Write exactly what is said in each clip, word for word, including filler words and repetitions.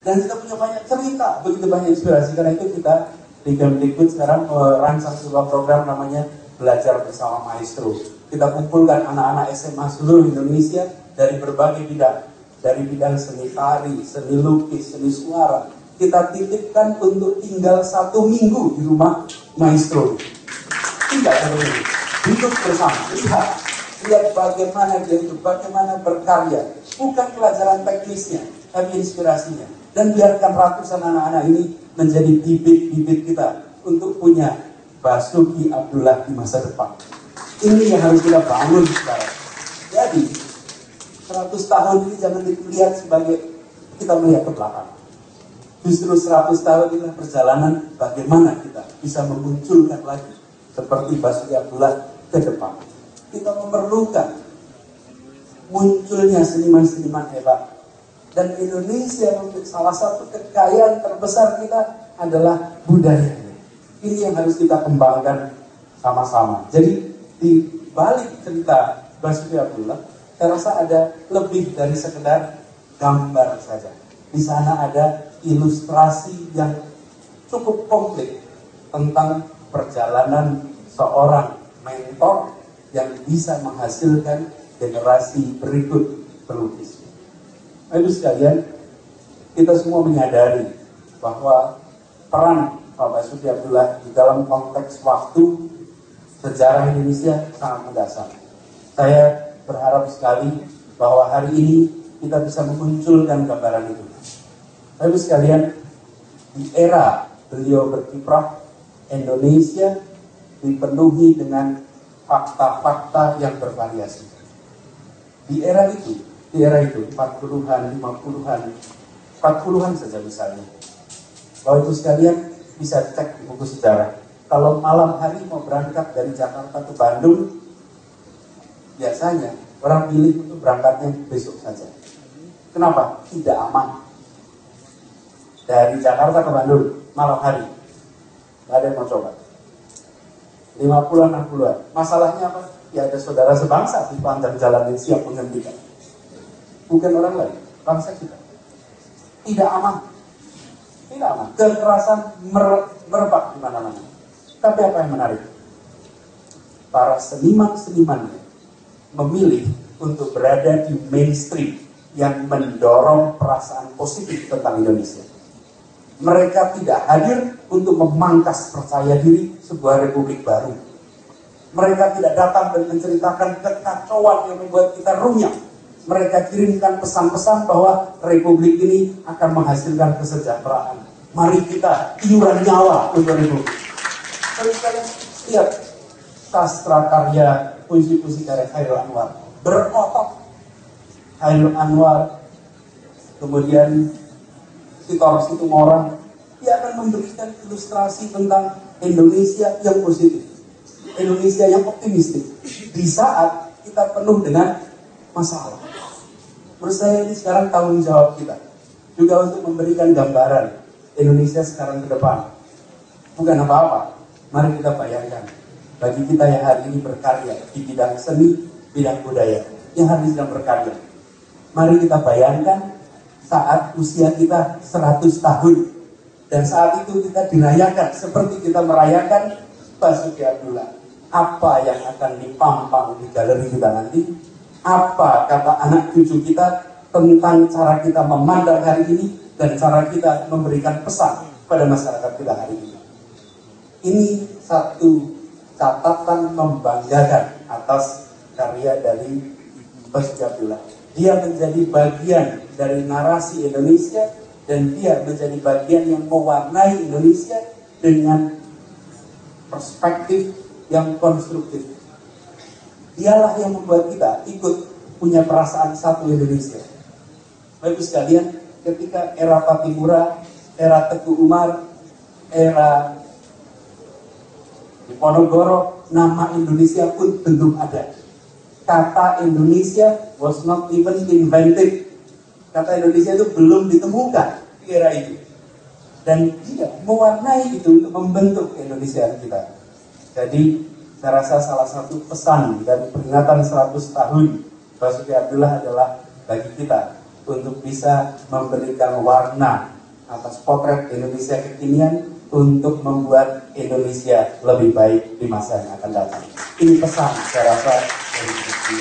Dan kita punya banyak cerita, begitu banyak inspirasi. Karena itu kita di Kemdikbud sekarang merancang sebuah program namanya Belajar Bersama Maestro. Kita kumpulkan anak-anak S M A seluruh Indonesia dari berbagai bidang. Dari bidang seni tari, seni lukis, seni suara. Kita titipkan untuk tinggal satu minggu di rumah Maestro. Tinggal satu minggu. Duduk bersama, lihat. Lihat bagaimana dia itu, bagaimana berkarya. Bukan pelajaran teknisnya, tapi inspirasinya. Dan biarkan ratusan anak-anak ini menjadi bibit-bibit kita untuk punya Basuki Abdullah di masa depan. Ini yang harus kita bangun sekarang. Jadi, seratus tahun ini jangan dilihat sebagai kita melihat ke belakang. Justru seratus tahun inilah perjalanan bagaimana kita bisa memunculkan lagi seperti Basuki Abdullah ke depan. Kita memerlukan munculnya seniman-seniman hebat. Dan Indonesia, salah satu kekayaan terbesar kita adalah budayanya. Ini yang harus kita kembangkan sama-sama. Jadi di balik cerita Basuki Abdullah, saya rasa ada lebih dari sekedar gambar saja. Di sana ada ilustrasi yang cukup komplit tentang perjalanan seorang mentor yang bisa menghasilkan generasi berikut pelukis. Ibu sekalian, kita semua menyadari bahwa peran Pak Basuki Abdullah di dalam konteks waktu sejarah Indonesia sangat mendasar. Saya berharap sekali bahwa hari ini kita bisa memunculkan gambaran itu. Ibu sekalian, di era beliau berkiprah, Indonesia dipenuhi dengan fakta-fakta yang bervariasi. Di era itu, di era itu, empat puluhan, lima puluhan, empat puluhan saja misalnya. Kalau itu sekalian bisa cek di buku sejarah. Kalau malam hari mau berangkat dari Jakarta ke Bandung, biasanya orang pilih untuk berangkatnya besok saja. Kenapa? Tidak aman. Dari Jakarta ke Bandung, malam hari. Tidak ada yang mau coba. lima puluhan, enam puluhan. Masalahnya apa? Ya ada saudara sebangsa di panjang jalan yang siap menghentikan. Bukan orang lain, bangsa kita. Tidak aman. Tidak aman. Kekerasan mer merebak di mana-mana. Tapi apa yang menarik? Para seniman-seniman memilih untuk berada di mainstream yang mendorong perasaan positif tentang Indonesia. Mereka tidak hadir untuk memangkas percaya diri sebuah republik baru. Mereka tidak datang dan menceritakan kekacauan yang membuat kita runyam. Mereka kirimkan pesan-pesan bahwa republik ini akan menghasilkan kesejahteraan. Mari kita iuran nyawa untuk republik. Kalau kalian lihat sastra karya, puisi-puisi karya Khairul Anwar, berotot. Khairul Anwar, kemudian Sitor Situmorang, dia akan memberikan ilustrasi tentang Indonesia yang positif, Indonesia yang optimistik. Di saat kita penuh dengan masalah. Menurut saya ini sekarang tanggung jawab kita juga untuk memberikan gambaran Indonesia sekarang ke depan. Bukan apa-apa. Mari kita bayangkan bagi kita yang hari ini berkarya di bidang seni, bidang budaya, yang hari ini sedang berkarya. Mari kita bayangkan saat usia kita seratus tahun dan saat itu kita dirayakan seperti kita merayakan Basuki Abdullah. Apa yang akan dipampang di galeri kita nanti? Apa kata anak cucu kita tentang cara kita memandang hari ini dan cara kita memberikan pesan pada masyarakat kita hari ini. Ini satu catatan membanggakan atas karya dari Basuki Abdullah. Dia menjadi bagian dari narasi Indonesia dan dia menjadi bagian yang mewarnai Indonesia dengan perspektif yang konstruktif. Dialah yang membuat kita ikut punya perasaan satu Indonesia. Bapak sekalian, ketika era Patimura, era Teguh Umar, era Diponegoro, nama Indonesia pun belum ada. Kata Indonesia was not even invented. Kata Indonesia itu belum ditemukan di era itu. Dan dia mewarnai itu untuk membentuk Indonesia kita. Jadi saya rasa salah satu pesan dari peringatan seratus tahun Basuki Abdullah adalah bagi kita untuk bisa memberikan warna atas potret Indonesia kekinian untuk membuat Indonesia lebih baik di masa yang akan datang. Ini pesan saya rasa dari sini.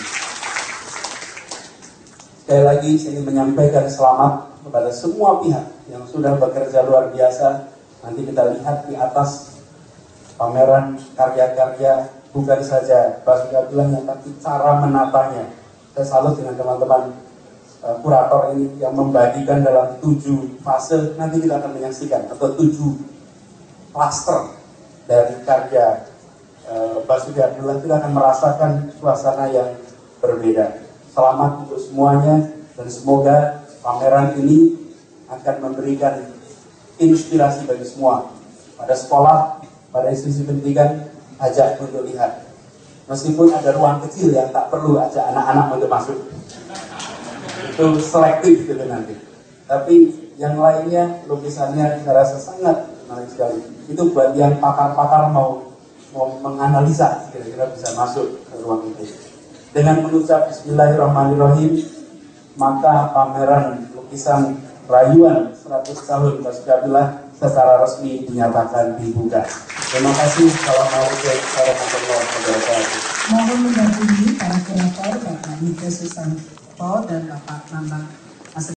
Sekali lagi saya ingin menyampaikan selamat kepada semua pihak yang sudah bekerja luar biasa. Nanti kita lihat di atas pameran karya-karya, bukan saja Basuki Abdullahnya, tapi cara menatanya. Saya salut dengan teman-teman uh, kurator ini yang membagikan dalam tujuh fase. Nanti kita akan menyaksikan, atau tujuh klaster dari karya uh, Basuki Abdullah. Kita akan merasakan suasana yang berbeda. Selamat untuk semuanya, dan semoga pameran ini akan memberikan inspirasi bagi semua. Pada sekolah, pada institusi pendidikan, ajak untuk lihat. Meskipun ada ruang kecil yang tak perlu ajak anak-anak untuk masuk. Itu selektif gitu nanti. Tapi yang lainnya, lukisannya saya rasa sangat menarik sekali. Itu buat yang pakar-pakar mau mau menganalisa, kira-kira bisa masuk ke ruang itu. Dengan mengucap Bismillahirrahmanirrahim, maka pameran lukisan rayuan seratus tahun Basuki Abdullah secara resmi dinyatakan dibuka. Terima kasih. Assalamualaikum warahmatullahi wabarakatuh. Mohon mendampingi para kurator Bapak Niko Susanto dan Bapak Nambang